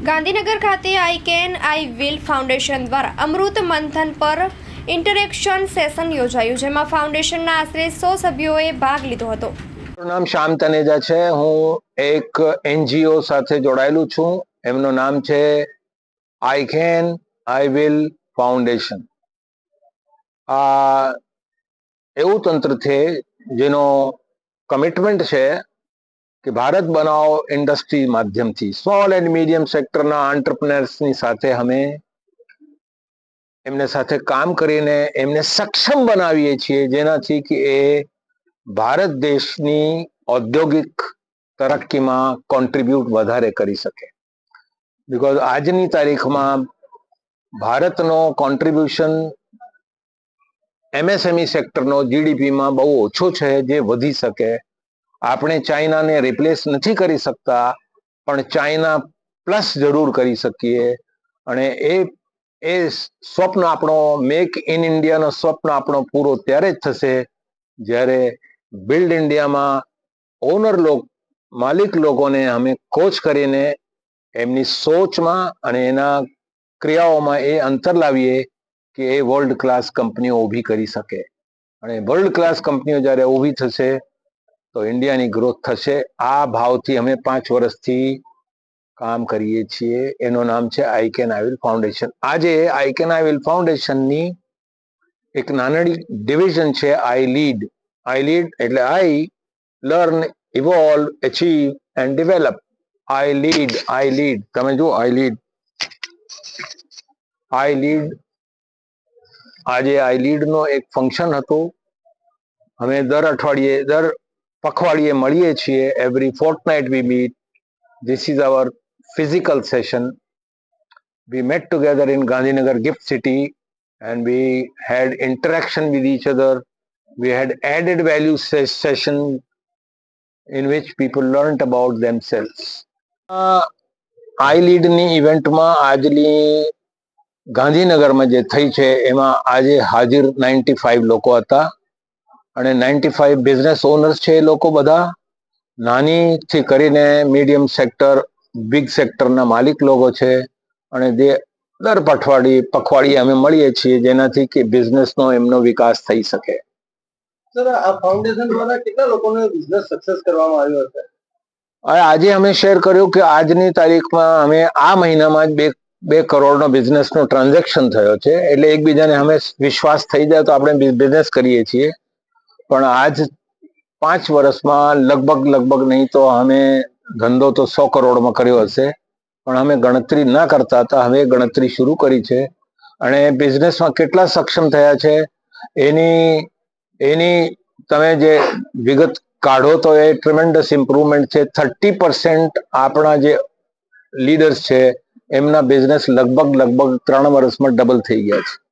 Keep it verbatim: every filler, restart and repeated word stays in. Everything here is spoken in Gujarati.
ગાંધીનગર ખાતે I can I will foundation દ્વારા અમૃત મંથન પર ઇન્ટરેક્શન સેશન યોજાયું, જેમાં ફાઉન્ડેશનના આશરે સો સભ્યોએ ભાગ લીધો હતો. મારું નામ શ્યામ તનેજા છે. હું એક એનજીઓ સાથે જોડાયેલું છું. એમનું નામ છે I can I will foundation. આ એવું તંત્ર છે જેનો કમિટમેન્ટ છે કે ભારત બનાવો ઇન્ડસ્ટ્રી માધ્યમથી સ્મોલ એન્ડ મીડિયમ સેક્ટરના એન્ટરપ્રેન્યોર્સની સાથે અમે એમને સાથે કામ કરીને એમને સક્ષમ બનાવીએ છીએ, જેનાથી કે એ ભારત દેશની ઔદ્યોગિક તરક્કીમાં કોન્ટ્રીબ્યુટ વધારે કરી શકે. બિકોઝ આજની તારીખમાં ભારતનો કોન્ટ્રીબ્યુશન એમએસએમઈ સેક્ટરનો જીડીપીમાં બહુ ઓછો છે, જે વધી શકે. આપણે ચાઇનાને રિપ્લેસ નથી કરી શકતા, પણ ચાઇના પ્લસ જરૂર કરી શકીએ. અને એ એ સ્વપ્ન આપણો મેક ઇન ઇન્ડિયાનો સ્વપ્ન આપણો પૂરો ત્યારે જ થશે જ્યારે બિલ્ડ ઇન્ડિયામાં ઓનર લોક માલિક લોકોને અમે કોચ કરીને એમની સોચમાં અને એના ક્રિયાઓમાં એ અંતર લાવીએ કે એ વર્લ્ડ ક્લાસ કંપનીઓ ઊભી કરી શકે. અને વર્લ્ડ ક્લાસ કંપનીઓ જ્યારે ઊભી થશે તો ઇન્ડિયાની ગ્રોથ થશે. આ ભાવથી અમે પાંચ વર્ષથી કામ કરીએ છીએ. એનું નામ છે I can I will foundation. આજે આઈ કેન આઈ વિલ ફાઉન્ડેશનની એક નાનડી ડિવિઝન છે આઈ લીડ. આઈ લીડ એટલે I learn, evolve, achieve and develop. I lead I lead તમે જુઓ, આઈ લીડ આઈ લીડ આજે આઈ લીડનો એક ફંક્શન હતું. અમે દર અઠવાડિયે દર પખવાડિયે મળીએ છીએ. Every fortnight we meet. This is our physical session. We met together in Gandhinagar Gift City and we had interaction with each other. We had added value ses session in which people learnt about themselves. Uh, I lead ની ઇવેન્ટમાં આજની ગાંધીનગરમાં જે થઈ છે એમાં આજે હાજર નાઇન્ટી ફાઈવ લોકો હતા. અને નાઇન્ટી ફાઈવ બિઝનેસ ઓનર્સ છે. એ લોકો બધા નાનીથી કરીને મીડિયમ સેક્ટર, બિગ સેક્ટરના માલિક લોકો છે. અને જે દર પખવાડિયે પખવાડિયે અમે મળીએ છીએ, જેનાથી કે બિઝનેસનો એમનો વિકાસ થઈ શકે. સર, આ ફાઉન્ડેશન દ્વારા કેટલા લોકોને બિઝનેસ સક્સેસ કરવામાં આવ્યો છે? આજે અમે શેર કર્યું કે આજની તારીખમાં અમે આ મહિનામાં જ બે બે કરોડનો બિઝનેસનો ટ્રાન્ઝેક્શન થયો છે. એટલે એકબીજાને અમે વિશ્વાસ થઈ જાય તો આપણે બિઝનેસ કરીએ છીએ. પણ આજ પાંચ વર્ષમાં લગભગ લગભગ નહીં તો અમે ધંધો તો સો કરોડમાં કર્યો હશે, પણ અમે ગણતરી ના કરતા હતા. હવે ગણતરી શરૂ કરી છે. અને બિઝનેસમાં કેટલા સક્ષમ થયા છે એની એની તમે જે વિગત કાઢો તો એ ટ્રેમેન્ડસ ઇમ્પ્રુવમેન્ટ છે. થર્ટી પર્સન્ટ આપણા જે લીડર્સ છે એમના બિઝનેસ લગભગ લગભગ ત્રણ વર્ષમાં ડબલ થઈ ગયા છે.